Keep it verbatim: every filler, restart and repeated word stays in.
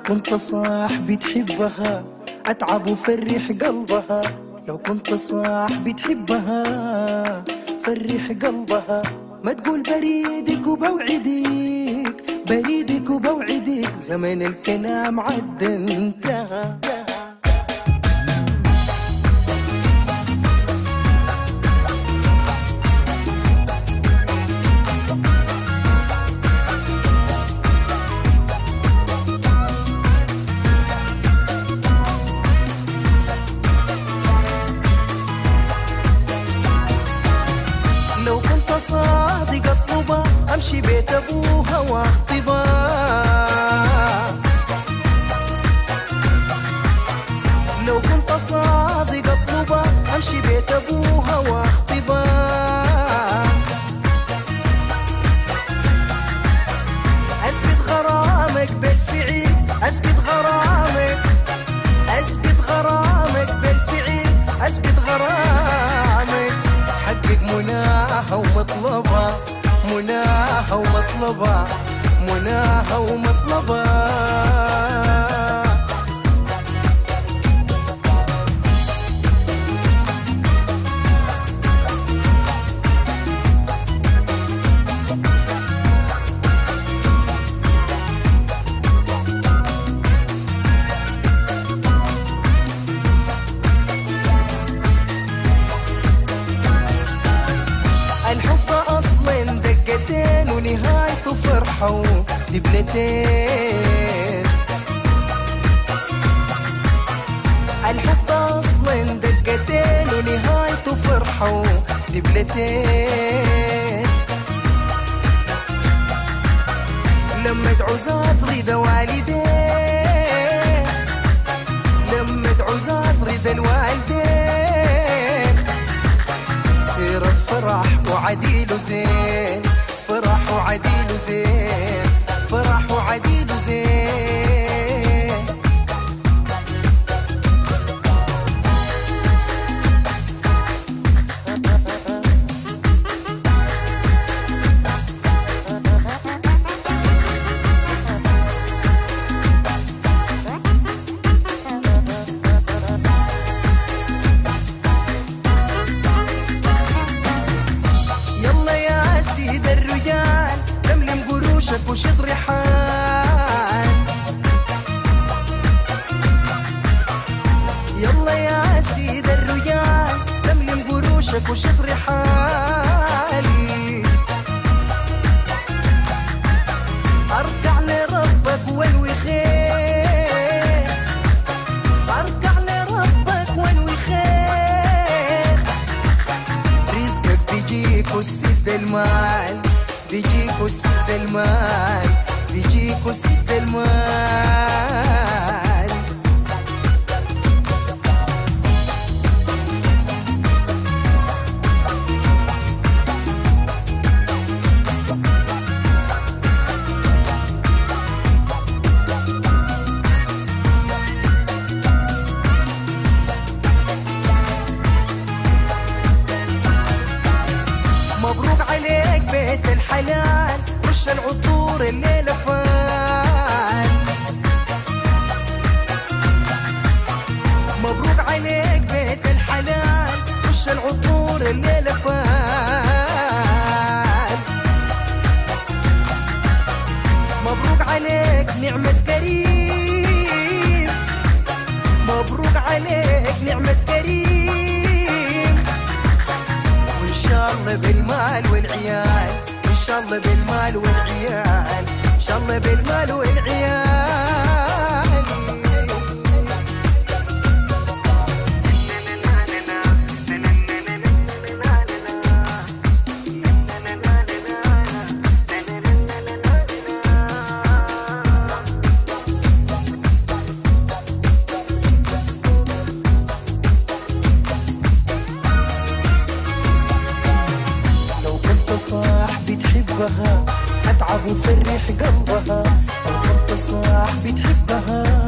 كنت صاحبي تحبها أتعب وفرح قلبها، لو كنت صاحبي تحبها فرح قلبها. ما تقول بريدك وبوعدك، بريدك وبوعدك، زمن الكلام عدى انتهى. لو كنت صادق اطلبها امشي بيت ابوها واخطبها، لو كنت صادق اطلبها امشي بيت ابوها واخطبها. اثبت غرامك بالفعل، اثبت غرامك، اثبت غرامك بالفعل، اثبت غرامك، حقق مناها ومطلبها، مناها ومطلبها، مناها ومطلبها. الحب أصل دقتين ونهايته فرحة ودبلتين، الحب أصل دقتين ونهايته فرحة ودبلتين. لمت عزاز رضا والدين، لمت عزاز رضا الوالدين، سيرة فرح وعديل زين، فرح وعديل زين، فرح وعديل زين. وشد ريحان، يلا يا سيد الرجال لملم قروشك وشد ريحان. ارجع لربك وانوي خير، ارجع لربك وانوي خير، رزقك بيجيك والسد المال، بيجيك وسد المال، بيجيك وسد المال. مبروك عليك بيت الحلال، رش العطور الليلة فان، مبروك عليك بيت الحلال، رش العطور الليلة فان. مبروك عليك نعمة كريم، مبروك عليك نعمة كريم، وإن شاء الله بالمال والعيال، إن شاء الله بالمال والعيال، إن شاء الله بالمال والعيال. صاحبي تحبها أتعب وفرح قلبها، لو كنت صاحبي تحبها